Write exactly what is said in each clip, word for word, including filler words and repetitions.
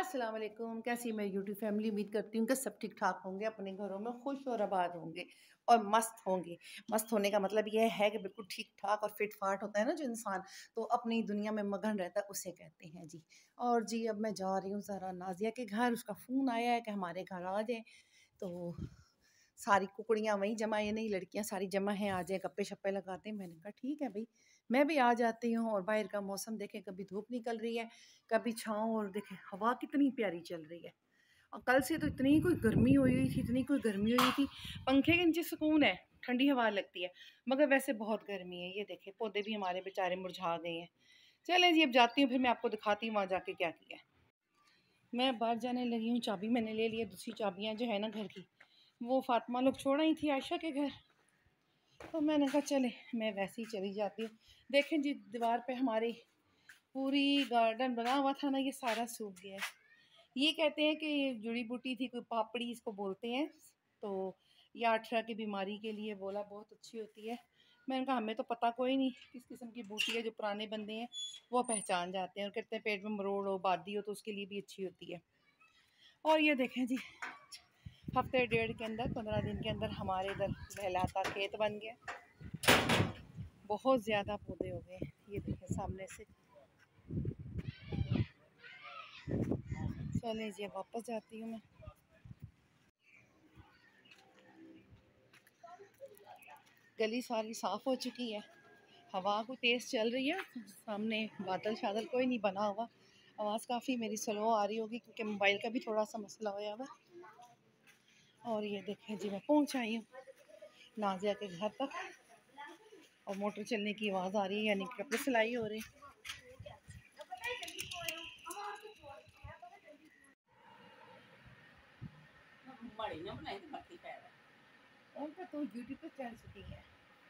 अस्सलाम वालेकुम। कैसी मैं यूट्यूब फैमिली, उम्मीद करती हूँ कि सब ठीक ठाक होंगे, अपने घरों में खुश और आबाद होंगे और मस्त होंगे। मस्त होने का मतलब यह है कि बिल्कुल ठीक ठाक और फिट फाट होता है ना जो इंसान, तो अपनी दुनिया में मगन रहता है, उसे कहते हैं जी। और जी अब मैं जा रही हूँ ज़रा नाजिया के घर, उसका फ़ोन आया है कि हमारे घर आ जाए। तो सारी कुकड़ियाँ वहीं जमा, ये नहीं लड़कियाँ सारी जमा हैं, आ जाए गप्पे शप्पे लगाते हैं। मैंने कहा ठीक है भाई, मैं भी आ जाती हूँ। और बाहर का मौसम देखें, कभी धूप निकल रही है, कभी छाँव, और देखें हवा कितनी प्यारी चल रही है। और कल से तो इतनी कोई गर्मी हुई हुई थी, इतनी कोई गर्मी हुई थी। पंखे के नीचे सुकून है, ठंडी हवा लगती है, मगर वैसे बहुत गर्मी है। ये देखें पौधे भी हमारे बेचारे मुरझा गए हैं। चलें जी अब जाती हूँ, फिर मैं आपको दिखाती हूँ वहाँ जाके क्या किया है। मैं बाहर जाने लगी हूँ, चाबी मैंने ले ली है। दूसरी चाबियाँ जो है ना घर की, वो फातिमा लोग छोड़ आई थी आयशा के घर, तो मैंने कहा चले मैं वैसे ही चली जाती हूँ। देखें जी दीवार पे हमारी पूरी गार्डन बना हुआ था ना, ये सारा सूख गया है। ये कहते हैं कि ये जुड़ी बूटी थी, कोई पापड़ी इसको बोलते हैं। तो ये अठरा की बीमारी के लिए बोला बहुत अच्छी होती है। मैंने कहा हमें तो पता कोई नहीं किस किस्म की बूटी है, जो पुराने बंदे हैं वो पहचान जाते हैं। और कहते हैं पेट में मरोड़ हो, बादी हो, तो उसके लिए भी अच्छी होती है। और ये देखें जी, हफ्ते डेढ़ के अंदर, पंद्रह दिन के अंदर हमारे इधर लहलाता खेत बन गया। बहुत ज़्यादा पौधे हो गए। ये देखें सामने से। चलिए जी वापस जाती हूँ मैं। गली सारी साफ़ हो चुकी है, हवा को तेज़ चल रही है। सामने बादल शादल कोई नहीं बना हुआ। आवाज़ काफ़ी मेरी स्लो आ रही होगी क्योंकि मोबाइल का भी थोड़ा सा मसला होया हुआ। और ये देखें जी मैं पहुँच आई हूँ नाजिया के घर तक, और मोटर चलने की आवाज़ आ रही है, यानी कपड़े सिलाई हो रहे हैं। उनका तो यूट्यूब पे चल चुकी है।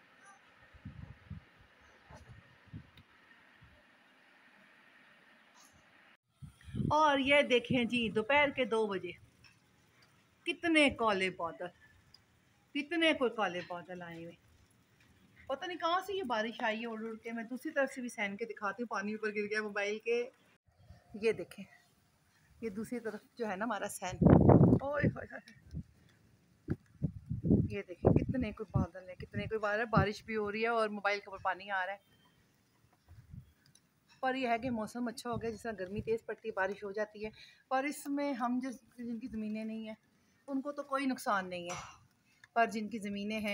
और ये देखें जी दोपहर के दो बजे कितने काले बादल, कितने कोई काले बादल आए हुए। पता नहीं कहाँ से ये बारिश आई है उड़ उड़ के। मैं दूसरी तरफ से भी सहन के दिखाती हूँ, पानी ऊपर गिर गया मोबाइल के। ये देखें, ये दूसरी तरफ जो है ना हमारा सहन, ओए होए होए, ये देखें कितने कोई बादल है, कितने कोई बादल, बारिश भी हो रही है और मोबाइल के ऊपर पानी आ रहा है। पर यह है कि मौसम अच्छा हो गया, जिस तरह गर्मी तेज़ पड़ती है बारिश हो जाती है। पर इसमें हम जिस जिनकी ज़मीनें नहीं हैं उनको तो कोई नुकसान नहीं है, पर जिनकी ज़मीनें हैं।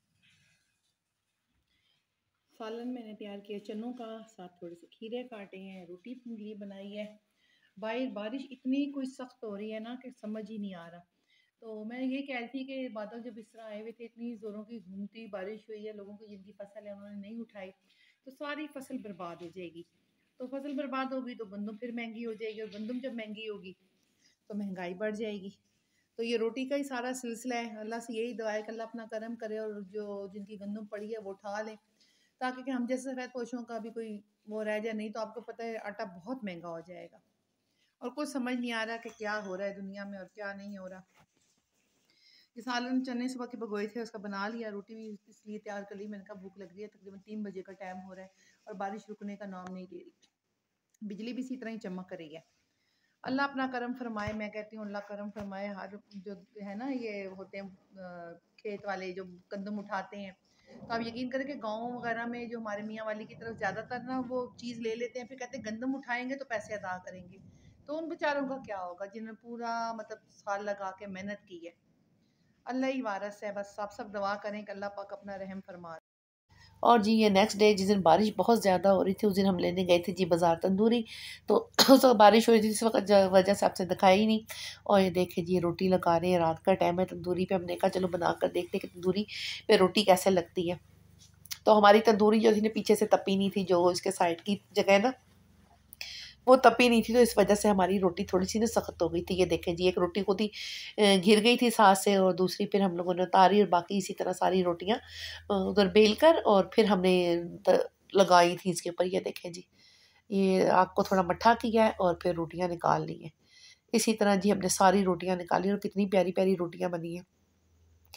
सालन मैंने तैयार किया चनों का, साथ थोड़े से खीरे काटे हैं, रोटी पूंगली बनाई है। बाहर बारिश इतनी कोई सख्त हो रही है ना कि समझ ही नहीं आ रहा। तो मैं ये कह रही थी कि बादल जब इस तरह आए हुए थे, इतनी ज़ोरों की घूमती बारिश हुई है, लोगों की जिनकी फसल है उन्होंने नहीं उठाई, तो सारी फसल बर्बाद हो जाएगी। तो फसल बर्बाद होगी तो गंदम फिर महंगी हो जाएगी, और गंदम जब महंगी होगी तो महंगाई बढ़ जाएगी। तो ये रोटी का ही सारा सिलसिला है। अल्लाह से यही दुआ है कि अल्लाह अपना करम करे और जो जिनकी गंदम पड़ी है वो उठा लें, ताकि कि हम जैसे सफ़ेद पोशों का भी कोई वो रह जाए। नहीं तो आपको पता है आटा बहुत महंगा हो जाएगा, और कुछ समझ नहीं आ रहा कि क्या हो रहा है दुनिया में और क्या नहीं हो रहा। ये सालन चने सुबह के भिगोए थे, उसका बना लिया, रोटी भी इसलिए तैयार कर ली। मैंने कहा भूख लग रही है, तकरीबन तीन बजे का टाइम हो रहा है और बारिश रुकने का नाम नहीं ले रही। बिजली भी इसी तरह ही चमक रही है। अल्लाह अपना करम फरमाए। मैं कहती हूँ अल्लाह करम फरमाए। हर जो है ना ये होते हैं खेत वाले जो गंदम उठाते हैं, तो आप यकीन करें कि गाँव वगैरह में जो हमारे मियाँ वाली की तरफ ज़्यादातर ना वो चीज़ ले लेते हैं, फिर कहते हैं गंदम उठाएंगे तो पैसे अदा करेंगे। तो उन बेचारों का क्या होगा जिन्होंने पूरा मतलब साल लगा के मेहनत की है। अल्लाह ही वारस है, बस आप सब दुआ करें कि अल्लाह पाक अपना रहम फरमा। और जी ये नेक्स्ट डे जिस दिन बारिश बहुत ज़्यादा हो रही थी, उस दिन हम लेने गए थे जी बाज़ार तंदूरी। तो उस वक्त बारिश हो रही थी, इस वक्त वजह से आपसे दिखाई ही नहीं। और ये देखिए जी रोटी लगा रहे हैं, रात का टाइम है, तंदूरी पे हमने कहा चलो बना कर देखते कि तंदूरी पे रोटी कैसे लगती है। तो हमारी तंदूरी जो थी ना पीछे से तपी नहीं थी, जो इसके साइड की जगह है ना वो तपी नहीं थी, तो इस वजह से हमारी रोटी थोड़ी सी ना सख्त हो गई थी। ये देखें जी एक रोटी खुद ही घिर गई थी साथ से, और दूसरी फिर हम लोगों ने उतारी, और बाकी इसी तरह सारी रोटियां उधर बेल कर और फिर हमने लगाई थी इसके ऊपर। ये देखें जी ये आग को थोड़ा मट्ठा किया है और फिर रोटियां निकाल ली हैं। इसी तरह जी हमने सारी रोटियां निकाली और कितनी प्यारी प्यारी रोटियां बनी हैं।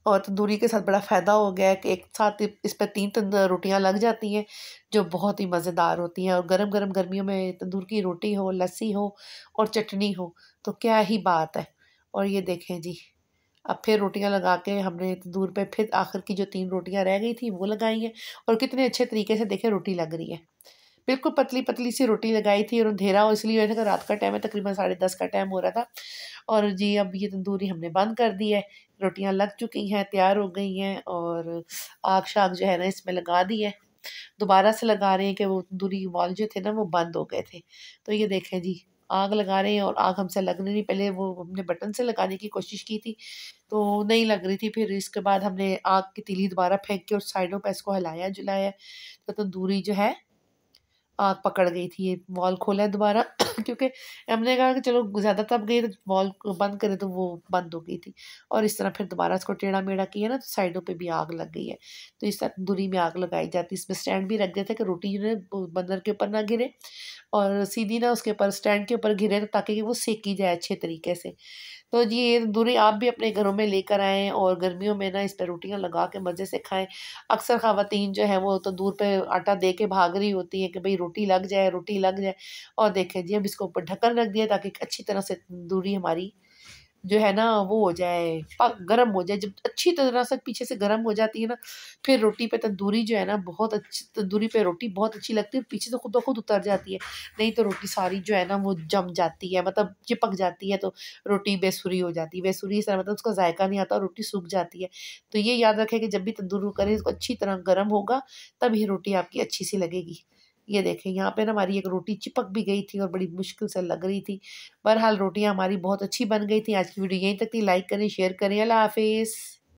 और तंदूरी के साथ बड़ा फ़ायदा हो गया है कि एक साथ इस पर तीन तंदूर रोटियां लग जाती हैं जो बहुत ही मज़ेदार होती हैं। और गरम गरम गर्मियों में तंदूर की रोटी हो, लस्सी हो और चटनी हो तो क्या ही बात है। और ये देखें जी, अब फिर रोटियां लगा के हमने तंदूर पे फिर आखिर की जो तीन रोटियां रह गई थी वो लगाई हैं और कितने अच्छे तरीके से देखें रोटी लग रही है। बिल्कुल पतली पतली सी रोटी लगाई थी और अंधेरा हो इसलिए वैसे कि रात का टाइम है, तकरीबन साढ़े दस का टाइम हो रहा था। और जी अब ये तंदूरी हमने बंद कर दी है, रोटियां लग चुकी हैं, तैयार हो गई हैं और आग शाग जो है ना इसमें लगा दी है। दोबारा से लगा रहे हैं कि वो तंदूरी बॉल जो थे ना वो बंद हो गए थे। तो ये देखें जी, आग लगा रहे हैं और आग हमसे लग नहीं, पहले वो हमने बटन से लगाने की कोशिश की थी तो नहीं लग रही थी। फिर इसके बाद हमने आग की तीली दोबारा फेंक के और साइडों पे इसको हिलाया जुलाया तो तंदूरी जो है आग पकड़ गई थी। ये वॉल खोला है दोबारा क्योंकि हमने कहा कि चलो ज़्यादा तप गई तो वॉल को बंद करें तो वो बंद हो गई थी। और इस तरह फिर दोबारा इसको टेढ़ा मेढ़ा किया ना तो साइडों पे भी आग लग गई है। तो इस तरह तंदूरी में आग लगाई जाती है। इसमें स्टैंड भी रख देते हैं कि रोटी जो है वो बर्नर के ऊपर ना गिरे और सीधी ना उसके ऊपर स्टैंड के ऊपर गिरे, तो ताकि वो सेकी जाए अच्छे तरीके से। तो जी ये तंदूरी आप भी अपने घरों में लेकर आएँ और गर्मियों में ना इस पे रोटियां लगा के मज़े से खाएं। अक्सर ख़वातीन जो है वो तंदूर पे आटा दे के भाग रही होती हैं कि भाई रोटी लग जाए, रोटी लग जाए। और देखें जी अब इसको ऊपर ढक्कन रख दिया ताकि अच्छी तरह से तंदूरी हमारी जो है ना वो हो जाए, पक गरम हो जाए। जब अच्छी तरह से पीछे से गरम हो जाती है ना, फिर रोटी पे तंदूरी जो है ना बहुत अच्छी, तंदूरी पे रोटी बहुत अच्छी लगती है, पीछे से खुद ब खुद उतर जाती है। नहीं तो रोटी सारी जो है ना वो जम जाती है, मतलब चिपक जाती है तो रोटी बेसुरी हो जाती है। बेसुरी से मतलब उसका जायका नहीं आता और रोटी सूख जाती है। तो ये याद रखें कि जब भी तंदूर करें इसको अच्छी तरह गर्म होगा तब ही रोटी आपकी अच्छी सी लगेगी। ये देखें यहाँ पे ना हमारी एक रोटी चिपक भी गई थी और बड़ी मुश्किल से लग रही थी। बहरहाल रोटियाँ हमारी बहुत अच्छी बन गई थी। आज की वीडियो यहीं तक थी। लाइक करें, शेयर करें। अल्लाह हाफ़िज़।